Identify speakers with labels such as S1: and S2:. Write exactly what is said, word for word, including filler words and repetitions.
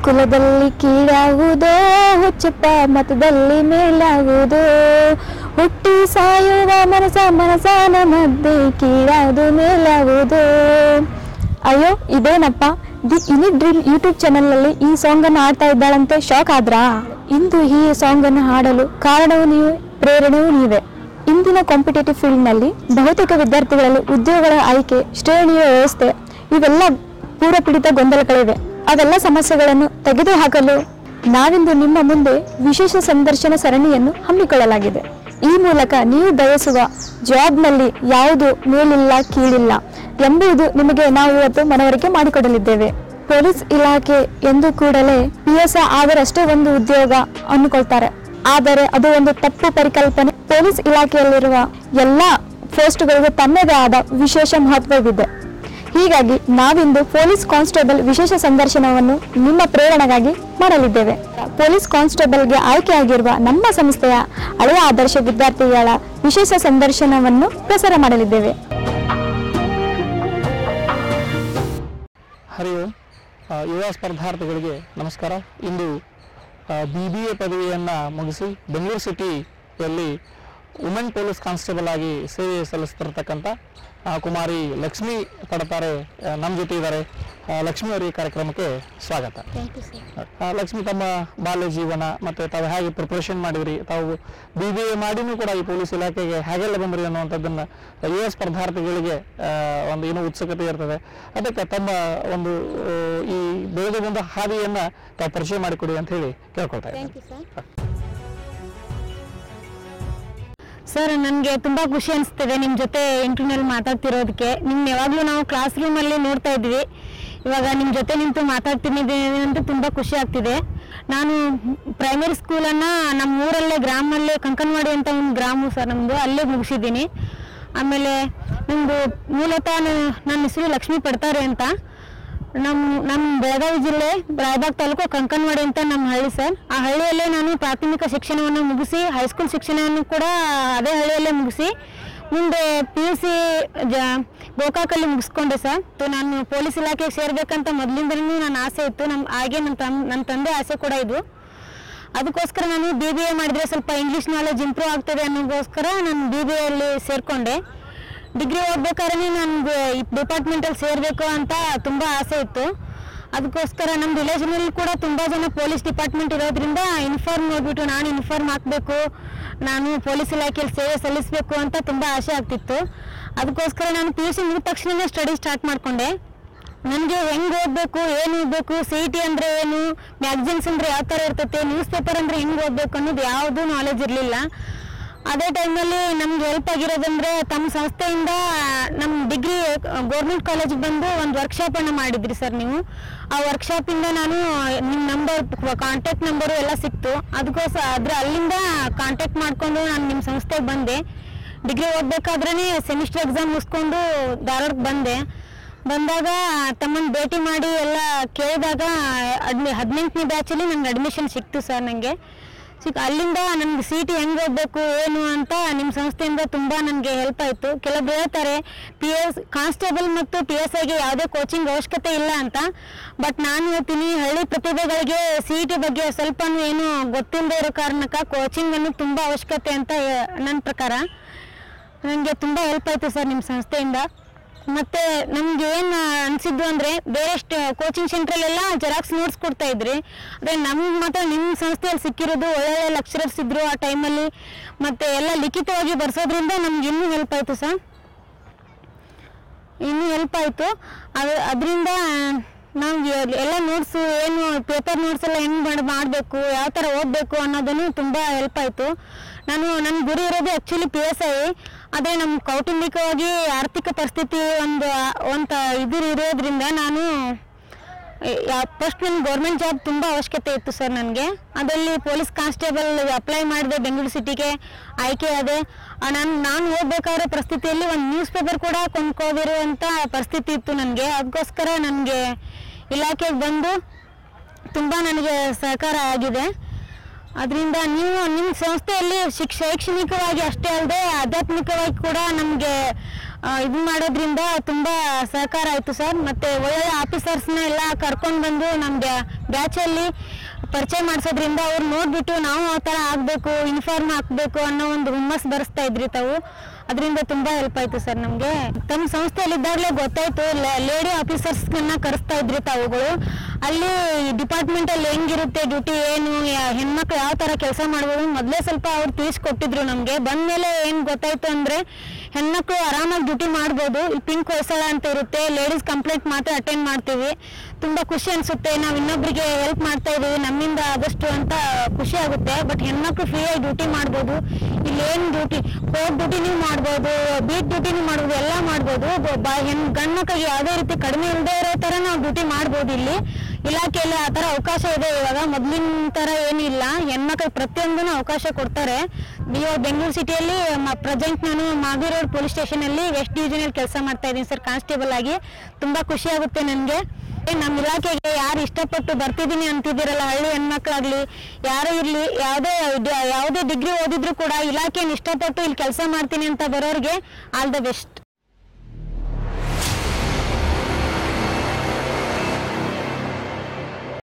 S1: ಕುಲದಲ್ಲಿ ಕೀಳಾಗುವುದೋ ಹುಚ್ಚಪ್ಪ ಮತದಲ್ಲಿ ಮೇಲಾಗುವುದೋ ಹುಟ್ಟಿ ಸಾಯುವ ಮನಸ ಮನಸಾನ ಮಧ್ಯೆ ಕೀಳಾದು ಮೇಲಾಗುವುದೋ. ಅಯ್ಯೋ ಇದೇನಪ್ಪ, ದಿ ಯುನಿಕ್ ಡ್ರೀಮ್ ಯೂಟ್ಯೂಬ್ ಚಾನಲ್ನಲ್ಲಿ ಈ ಸಾಂಗನ್ನು ಹಾಡ್ತಾ ಇದ್ದಾಳಂತೆ, ಶಾಕ್ ಆದ್ರಾ? ಇಂದು ಈ ಸಾಂಗನ್ನು ಹಾಡಲು ಕಾರಣವೂ ನೀವೇ, ಪ್ರೇರಣೆಯೂ ನೀವೇ. ಇಂದಿನ ಕಾಂಪಿಟೇಟಿವ್ ಫೀಲ್ಡ್ನಲ್ಲಿ ಬಹುತೇಕ ವಿದ್ಯಾರ್ಥಿಗಳಲ್ಲಿ ಉದ್ಯೋಗಗಳ ಆಯ್ಕೆ, ಶ್ರೇಣಿಯ ವ್ಯವಸ್ಥೆ ಇವೆಲ್ಲ ಪೂರ್ವಪೀಡಿತ ಗೊಂದಲಗಳಿವೆ. ಅವೆಲ್ಲ ಸಮಸ್ಯೆಗಳನ್ನು ತೆಗೆದುಹಾಕಲು ನಾವಿಂದು ನಿಮ್ಮ ಮುಂದೆ ವಿಶೇಷ ಸಂದರ್ಶನ ಸರಣಿಯನ್ನು ಹಮ್ಮಿಕೊಳ್ಳಲಾಗಿದೆ. ಈ ಮೂಲಕ ನೀವು ಬಯಸುವ ಜಾಬ್ನಲ್ಲಿ ಯಾವುದು ಮೇಲಿಲ್ಲ ಕೀಳಿಲ್ಲ ಎಂಬುದು ನಿಮಗೆ ನಾವು ಇವತ್ತು ಮನವರಿಕೆ ಮಾಡಿಕೊಡಲಿದ್ದೇವೆ. ಪೊಲೀಸ್ ಇಲಾಖೆ ಎಂದು ಕೂಡಲೇ ಪಿ ಎಸ್ ಐ ಆದರಷ್ಟೇ ಒಂದು ಉದ್ಯೋಗ ಅಂದುಕೊಳ್ತಾರೆ. ಆದರೆ ಅದು ಒಂದು ತಪ್ಪು ಪರಿಕಲ್ಪನೆ. ಪೊಲೀಸ್ ಇಲಾಖೆಯಲ್ಲಿರುವ ಎಲ್ಲ ಪೋಸ್ಟ್ಗಳಿಗೂ ತನ್ನದೇ ಆದ ವಿಶೇಷ ಮಹತ್ವವಿದೆ. ಹೀಗಾಗಿ ನಾವಿಂದು ಪೊಲೀಸ್ ಕಾನ್ಸ್ಟೇಬಲ್ ವಿಶೇಷ ಸಂದರ್ಶನವನ್ನು ನಿಮ್ಮ ಪ್ರೇರಣೆಗಾಗಿ ಮಾಡಲಿದ್ದೇವೆ. ಪೊಲೀಸ್ ಕಾನ್ಸ್ಟೇಬಲ್ಗೆ ಆಯ್ಕೆಯಾಗಿರುವ ನಮ್ಮ ಸಂಸ್ಥೆಯ ಹಳೆಯ ಆದರ್ಶ ವಿದ್ಯಾರ್ಥಿಗಳ ವಿಶೇಷ ಸಂದರ್ಶನವನ್ನು ಪ್ರಸಾರ ಮಾಡಲಿದ್ದೇವೆ.
S2: ಹರಿ ಓಂ. ಯುವ ಸ್ಪರ್ಧಾರ್ಥಿಗಳಿಗೆ ನಮಸ್ಕಾರ. ಇಂದು ಬಿ ಬಿ ಎ ಪದವಿಯನ್ನು ಮುಗಿಸಿ ಬೆಂಗಳೂರು ಸಿಟಿಯಲ್ಲಿ ವುಮೆನ್ ಪೊಲೀಸ್ ಕಾನ್ಸ್ಟೇಬಲ್ ಆಗಿ ಸೇವೆ ಸಲ್ಲಿಸ್ತಿರ್ತಕ್ಕಂಥ ಕುಮಾರಿ ಲಕ್ಷ್ಮಿ ತಡತಾರೆ ನಮ್ಮ ಜೊತೆ ಇದ್ದಾರೆ. ಲಕ್ಷ್ಮಿ ಅವರ ಈ ಕಾರ್ಯಕ್ರಮಕ್ಕೆ ಸ್ವಾಗತ. ಲಕ್ಷ್ಮಿ, ತಮ್ಮ ಬಾಲ್ಯ ಜೀವನ ಮತ್ತು ತಾವು ಹೇಗೆ ಪ್ರಿಪ್ರೇಷನ್ ಮಾಡಿದ್ರಿ, ತಾವು ಬಿ ಬಿ ಎ ಮಾಡಿನೂ ಕೂಡ ಈ ಪೊಲೀಸ್ ಇಲಾಖೆಗೆ ಹೇಗೆಲ್ಲ ಬಂದ್ರಿ ಅನ್ನುವಂಥದ್ದನ್ನು ಯುವ ಸ್ಪರ್ಧಾರ್ಥಿಗಳಿಗೆ ಒಂದು ಏನೋ ಉತ್ಸುಕತೆ ಇರ್ತದೆ. ಅದಕ್ಕೆ ತಮ್ಮ ಒಂದು ಈ ಬೆಳೆದು ಬಂದ ಹಾದಿಯನ್ನು ತಾವು ಪರಿಚಯ ಮಾಡಿಕೊಡಿ ಅಂತ ಹೇಳಿ ಕೇಳ್ಕೊಳ್ತಾ ಇದ್ದೀನಿ.
S3: ಸರ್, ನನಗೆ ತುಂಬ ಖುಷಿ ಅನಿಸ್ತಿದೆ ನಿಮ್ಮ ಜೊತೆ ಇಂಟರ್ವ್ಯೂನಲ್ಲಿ ಮಾತಾಡ್ತಿರೋದಕ್ಕೆ. ನಿಮ್ಮ ಯಾವಾಗಲೂ ನಾವು ಕ್ಲಾಸ್ ರೂಮಲ್ಲಿ ನೋಡ್ತಾ ಇದ್ವಿ, ಇವಾಗ ನಿಮ್ಮ ಜೊತೆ ನಿಂತು ಮಾತಾಡ್ತಿದ್ದೀನಿ ಅಂತ ತುಂಬ ಖುಷಿ ಆಗ್ತಿದೆ. ನಾನು ಪ್ರೈಮರಿ ಸ್ಕೂಲನ್ನು ನಮ್ಮ ಊರಲ್ಲೇ ಗ್ರಾಮಲ್ಲೇ ಕಂಕನವಾಡಿ ಅಂತ ಒಂದು ಗ್ರಾಮ ಸರ್ ನಮ್ಮದು, ಅಲ್ಲೇ ಮುಗಿಸಿದ್ದೀನಿ. ಆಮೇಲೆ ನಮ್ಮದು ಮೂಲತಃ ನನ್ನ ಹೆಸರು ಲಕ್ಷ್ಮೀ ಪಡ್ತಾರೆ ಅಂತ. ನಮ್ಮ ನಮ್ಮ ಬೆಳಗಾವಿ ಜಿಲ್ಲೆ ರಾಯಬಾಗ್ ತಾಲೂಕು ಕಂಕನವಾಡಿ ಅಂತ ನಮ್ಮ ಹಳ್ಳಿ ಸರ್. ಆ ಹಳ್ಳಿಯಲ್ಲೇ ನಾನು ಪ್ರಾಥಮಿಕ ಶಿಕ್ಷಣವನ್ನು ಮುಗಿಸಿ ಹೈಸ್ಕೂಲ್ ಶಿಕ್ಷಣವನ್ನು ಕೂಡ ಅದೇ ಹಳ್ಳಿಯಲ್ಲೇ ಮುಗಿಸಿ ಮುಂದೆ ಪಿ ಯು ಸಿ ಜ ಗೋಕಾಕಲ್ಲಿ ಮುಗಿಸ್ಕೊಂಡೆ ಸರ್. ನಾನು ಪೊಲೀಸ್ ಇಲಾಖೆಗೆ ಸೇರಬೇಕಂತ ಮೊದಲಿಂದಲೂ ನನ್ನ ಆಸೆ ಇತ್ತು. ನಮ್ಮ ಹಾಗೆ ನನ್ನ ತಮ್ಮ ನನ್ನ ತಂದೆ ಆಸೆ ಕೂಡ ಇದು. ಅದಕ್ಕೋಸ್ಕರ ನಾನು ಬಿ ಬಿ ಎ ಮಾಡಿದರೆ ಸ್ವಲ್ಪ ಇಂಗ್ಲೀಷ್ ನಾಲೆಜ್ ಇಂಪ್ರೂವ್ ಆಗ್ತದೆ ಅನ್ನೋಗೋಸ್ಕರ ನಾನು ಬಿ ಬಿ ಎಲ್ಲಿ ಸೇರಿಕೊಂಡೆ. ಡಿಗ್ರಿ ಓದಬೇಕಾದ್ರೆ ನನಗೆ ಈ ಡಿಪಾರ್ಟ್ಮೆಂಟಲ್ಲಿ ಸೇರಬೇಕು ಅಂತ ತುಂಬ ಆಸೆ ಇತ್ತು. ಅದಕ್ಕೋಸ್ಕರ ನಮ್ಮ ವಿಲೇಜ್ನಲ್ಲಿ ಕೂಡ ತುಂಬ ಜನ ಪೊಲೀಸ್ ಡಿಪಾರ್ಟ್ಮೆಂಟ್ ಇರೋದ್ರಿಂದ ಇನ್ಫಾರ್ಮ್ ನೋಡಿಬಿಟ್ಟು ನಾನು ಇನ್ಫಾರ್ಮ್ ಹಾಕಬೇಕು, ನಾನು ಪೊಲೀಸ್ ಇಲಾಖೆಯಲ್ಲಿ ಸೇವೆ ಸಲ್ಲಿಸಬೇಕು ಅಂತ ತುಂಬ ಆಸೆ ಆಗ್ತಿತ್ತು. ಅದಕ್ಕೋಸ್ಕರ ನಾನು ಪಿ ಯು ಸಿ ಮುಗಿದ ತಕ್ಷಣವೇ ಸ್ಟಡಿ ಸ್ಟಾರ್ಟ್ ಮಾಡಿಕೊಂಡೆ. ನನಗೆ ಹೆಂಗೆ ಓದಬೇಕು, ಏನು ಓದಬೇಕು, ಸಿ ಇ ಟಿ ಅಂದರೆ ಏನು, ಮ್ಯಾಗ್ಝಿನ್ಸ್ ಅಂದರೆ ಯಾವ ಥರ ಇರ್ತೈತೆ, ನ್ಯೂಸ್ ಪೇಪರ್ ಅಂದರೆ ಹೆಂಗೆ ಓದಬೇಕು ಅನ್ನೋದು ಯಾವುದೂ ನಾಲೆಜ್ ಇರಲಿಲ್ಲ. ಅದೇ ಟೈಮಲ್ಲಿ ನಮ್ಗೆ ಹೆಲ್ಪ್ ಆಗಿರೋದಂದರೆ ತಮ್ಮ ಸಂಸ್ಥೆಯಿಂದ ನಮ್ಮ ಡಿಗ್ರಿ ಗೌರ್ಮೆಂಟ್ ಕಾಲೇಜಿಗೆ ಬಂದು ಒಂದು ವರ್ಕ್ಶಾಪನ್ನು ಮಾಡಿದ್ರಿ ಸರ್ ನೀವು. ಆ ವರ್ಕ್ಶಾಪಿಂದ ನಾನು ನಿಮ್ಮ ನಂಬರ್, ಕಾಂಟ್ಯಾಕ್ಟ್ ನಂಬರು ಎಲ್ಲ ಸಿಕ್ತು. ಅದಕ್ಕೋಸ್ಕರ ಅದ್ರ ಅಲ್ಲಿಂದ ಕಾಂಟ್ಯಾಕ್ಟ್ ಮಾಡಿಕೊಂಡು ನಾನು ನಿಮ್ಮ ಸಂಸ್ಥೆಗೆ ಬಂದೆ. ಡಿಗ್ರಿ ಓದಬೇಕಾದ್ರೇ ಸೆಮಿಸ್ಟರ್ ಎಕ್ಸಾಮ್ ಮುಗಿಸ್ಕೊಂಡು ಧಾರವಾಡಕ್ಕೆ ಬಂದೆ. ಬಂದಾಗ ತಮ್ಮನ್ನು ಭೇಟಿ ಮಾಡಿ ಎಲ್ಲ ಕೇಳಿದಾಗ ಅಡ್ಮಿ ಹದಿನೆಂಟನೇ ಬ್ಯಾಚಲ್ಲಿ ನನಗೆ ಅಡ್ಮಿಷನ್ ಸಿಕ್ತು ಸರ್. ನನಗೆ ಸಿಕ್ ಅಲ್ಲಿಂದ ನನಗೆ ಸಿ ಟಿ ಹೆಂಗೆ ಓದಬೇಕು ಏನು ಅಂತ ನಿಮ್ಮ ಸಂಸ್ಥೆಯಿಂದ ತುಂಬ ನನಗೆ ಹೆಲ್ಪ್ ಆಯಿತು. ಕೆಲವೊಬ್ರು ಹೇಳ್ತಾರೆ ಪಿ ಎಸ್ ಕಾನ್ಸ್ಟೇಬಲ್ ಮತ್ತು ಪಿ ಎಸ್ ಐಗೆ ಯಾವುದೇ ಕೋಚಿಂಗ್ ಅವಶ್ಯಕತೆ ಇಲ್ಲ ಅಂತ. ಬಟ್ ನಾನು ಹೇಳ್ತೀನಿ, ಹಳ್ಳಿ ಪ್ರತಿಭೆಗಳಿಗೆ ಸಿ ಇ ಟಿ ಬಗ್ಗೆ ಸ್ವಲ್ಪ ಏನು ಗೊತ್ತಿಲ್ಲದೆ ಇರೋ ಕಾರಣಕ್ಕೆ ಕೋಚಿಂಗನ್ನು ತುಂಬ ಅವಶ್ಯಕತೆ ಅಂತ ನನ್ನ ಪ್ರಕಾರ. ನನಗೆ ತುಂಬ ಹೆಲ್ಪ್ ಆಯಿತು ಸರ್ ನಿಮ್ಮ ಸಂಸ್ಥೆಯಿಂದ. ಮತ್ತು ನಮ್ಗೆ ಏನು ಅನಿಸಿದ್ದು ಅಂದರೆ ಬೇರೆಷ್ಟು ಕೋಚಿಂಗ್ ಸೆಂಟ್ರಲ್ಲೆಲ್ಲ ಜೆರಾಕ್ಸ್ ನೋಟ್ಸ್ ಕೊಡ್ತಾ ಇದ್ರಿ, ಆದರೆ ನಮ್ಗೆ ಮಾತ್ರ ನಿಮ್ಮ ಸಂಸ್ಥೆಯಲ್ಲಿ ಸಿಕ್ಕಿರೋದು ಒಳ್ಳೊಳ್ಳೆ ಲೆಕ್ಚರರ್ಸ್ ಇದ್ದರು ಆ ಟೈಮಲ್ಲಿ. ಮತ್ತು ಎಲ್ಲ ಲಿಖಿತವಾಗಿ ಬರ್ಸೋದ್ರಿಂದ ನಮ್ಗೆ ಇನ್ನೂ ಹೆಲ್ಪ್ ಆಯಿತು ಸರ್, ಇನ್ನೂ ಹೆಲ್ಪ್ ಆಯಿತು. ಅದು ಅದರಿಂದ ನಮ್ಗೆ ಎಲ್ಲ ನೋಟ್ಸು ಏನು ಪೇಪರ್ ನೋಟ್ಸ್ ಎಲ್ಲ ಹೆಂಗೆ ಮಾಡಿ ಮಾಡಬೇಕು, ಯಾವ ಥರ ಓದಬೇಕು ಅನ್ನೋದನ್ನು ತುಂಬ ಹೆಲ್ಪ್ ಆಯಿತು. ನಾನು ನನ್ನ ಗುರಿ ಇರೋದು ಆ್ಯಕ್ಚುಲಿ ಪಿ ಎಸ್ ಐ, ಆದರೆ ನಮ್ಮ ಕೌಟುಂಬಿಕವಾಗಿ ಆರ್ಥಿಕ ಪರಿಸ್ಥಿತಿ ಒಂದು ಒಂದು ಇದು ಇರೋದ್ರಿಂದ ನಾನು ಫಸ್ಟ್ ನನಗೆ ಗೌರ್ಮೆಂಟ್ ಜಾಬ್ ತುಂಬ ಅವಶ್ಯಕತೆ ಇತ್ತು ಸರ್ ನನಗೆ. ಅದರಲ್ಲಿ ಪೊಲೀಸ್ ಕಾನ್ಸ್ಟೇಬಲ್ ಅಪ್ಲೈ ಮಾಡಿದೆ, ಬೆಂಗಳೂರು ಸಿಟಿಗೆ ಆಯ್ಕೆ ಆದೆ. ನಾನು ನಾನು ಓದಬೇಕಾದ್ರೆ ಪರಿಸ್ಥಿತಿಯಲ್ಲಿ ಒಂದು ನ್ಯೂಸ್ ಪೇಪರ್ ಕೂಡ ಕೊಂಡ್ಕೋದಿರುವಂಥ ಪರಿಸ್ಥಿತಿ ಇತ್ತು ನನಗೆ. ಅದಕ್ಕೋಸ್ಕರ ನನಗೆ ಇಲಾಖೆಗೆ ಬಂದು ತುಂಬ ನನಗೆ ಸಹಕಾರ ಆಗಿದೆ. ಅದರಿಂದ ನೀವು ನಿಮ್ಮ ಸಂಸ್ಥೆಯಲ್ಲಿ ಶಿಕ್ಷ ಶೈಕ್ಷಣಿಕವಾಗಿ ಅಷ್ಟೇ ಅಲ್ಲದೆ ಆಧ್ಯಾತ್ಮಿಕವಾಗಿ ಕೂಡ ನಮಗೆ ಇದು ಮಾಡೋದ್ರಿಂದ ತುಂಬ ಸಹಕಾರ ಆಯಿತು ಸರ್. ಮತ್ತು ಒಳ್ಳೆಯ ಆಫೀಸರ್ಸ್ನ ಎಲ್ಲ ಕರ್ಕೊಂಡು ಬಂದು ನಮ್ಮ ಬ್ಯಾಚಲ್ಲಿ ಪರಿಚಯ ಮಾಡಿಸೋದ್ರಿಂದ ಅವ್ರು ನೋಡಿಬಿಟ್ಟು ನಾವು ಆ ಥರ ಆಗಬೇಕು, ಯೂನಿಫಾರ್ಮ್ ಹಾಕಬೇಕು ಅನ್ನೋ ಒಂದು ಹುಮ್ಮಸ್ ಬರೆಸ್ತಾ ಇದ್ರಿ ತಾವು. ಅದರಿಂದ ತುಂಬ ಹೆಲ್ಪ್ ಆಯಿತು ಸರ್ ನಮಗೆ. ತಮ್ಮ ಸಂಸ್ಥೆಯಲ್ಲಿದ್ದಾಗಲೇ ಗೊತ್ತಾಯಿತು ಲೇಡಿ ಆಫೀಸರ್ಸ್ಗಳನ್ನ ಕರೆಸ್ತಾ ಇದ್ರಿ ತಾವುಗಳು. ಅಲ್ಲಿ ಡಿಪಾರ್ಟ್ಮೆಂಟಲ್ಲಿ ಹೆಂಗಿರುತ್ತೆ ಡ್ಯೂಟಿ, ಏನು ಹೆಣ್ಮಕ್ಳು ಯಾವ ಥರ ಕೆಲಸ ಮಾಡ್ಬೋದು ಮೊದಲೇ ಸ್ವಲ್ಪ ಅವ್ರು ತಿಳಿಸ್ಕೊಟ್ಟಿದ್ರು ನಮಗೆ. ಬಂದಮೇಲೆ ಏನು ಗೊತ್ತಾಯಿತು ಅಂದರೆ ಹೆಣ್ಮಕ್ಳು ಆರಾಮಾಗಿ ಡ್ಯೂಟಿ ಮಾಡ್ಬೋದು. ಈ ಪಿಂಕ್ ಹೊಯ್ಸಳ ಅಂತ ಇರುತ್ತೆ, ಲೇಡೀಸ್ ಕಂಪ್ಲೇಂಟ್ ಮಾತ್ರ ಅಟೆಂಡ್ ಮಾಡ್ತೀವಿ. ತುಂಬ ಖುಷಿ ಅನಿಸುತ್ತೆ, ನಾವು ಇನ್ನೊಬ್ಬರಿಗೆ ಹೆಲ್ಪ್ ಮಾಡ್ತಾ ಇದ್ದೀವಿ, ನಮ್ಮಿಂದ ಆದಷ್ಟು ಅಂತ ಖುಷಿ ಆಗುತ್ತೆ. ಬಟ್ ಹೆಣ್ಮಕ್ಳು ಫ್ರೀಯಾಗಿ ಡ್ಯೂಟಿ ಮಾಡ್ಬೋದು. ಇಲ್ಲಿ ಏನು ಡ್ಯೂಟಿ, ಕೋರ್ಟ್ ಡ್ಯೂಟಿನೂ ಮಾಡ್ಬೋದು, ಬೀಟ್ ಡ್ಯೂಟಿನೂ ಮಾಡ್ಬೋದು, ಎಲ್ಲ ಮಾಡ್ಬೋದು. ಹೆಣ್ಣು ಗಂಡು ಮಕ್ಕಳಿಗೆ ಯಾವುದೇ ರೀತಿ ಕಡಿಮೆ ಇಲ್ಲದೆ ಇರೋ ಥರ ನಾವು ಡ್ಯೂಟಿ ಮಾಡ್ಬೋದು. ಇಲ್ಲಿ ಇಲಾಖೆಯಲ್ಲಿ ಆ ಥರ ಅವಕಾಶ ಇದೆ ಇವಾಗ, ಮೊದಲಿನ ಥರ ಏನಿಲ್ಲ. ಹೆಣ್ಮಕ್ಳು ಪ್ರತಿಯೊಂದೂ ಅವಕಾಶ ಕೊಡ್ತಾರೆ. ಇವಾಗ ಬೆಂಗಳೂರು ಸಿಟಿಯಲ್ಲಿ ಪ್ರೆಸೆಂಟ್ ನಾನು ಮಾಗಡಿ ರೋಡ್ ಪೊಲೀಸ್ ಸ್ಟೇಷನಲ್ಲಿ ವೆಸ್ಟ್ ಡಿವಿಷನಲ್ಲಿ ಕೆಲಸ ಮಾಡ್ತಾ ಇದ್ದೀನಿ ಸರ್, ಕಾನ್ಸ್ಟೇಬಲ್ ಆಗಿ. ತುಂಬ ಖುಷಿ ಆಗುತ್ತೆ ನನಗೆ. ನಮ್ಮ ಇಲಾಖೆಗೆ ಯಾರು ಇಷ್ಟಪಟ್ಟು ಬರ್ತಿದ್ದೀನಿ ಅಂತಿದ್ದೀರಲ್ಲ, ಹಳ್ಳಿ ಹೆಣ್ಮಕ್ಳಾಗಲಿ ಯಾರು ಇರಲಿ, ಯಾವುದೇ ಯಾವುದೇ ಡಿಗ್ರಿ ಓದಿದ್ರು ಕೂಡ ಇಲಾಖೆಯನ್ನು ಇಷ್ಟಪಟ್ಟು ಇಲ್ಲಿ ಕೆಲಸ ಮಾಡ್ತೀನಿ ಅಂತ ಬರೋರಿಗೆ ಆಲ್ ದ ಬೆಸ್ಟ್.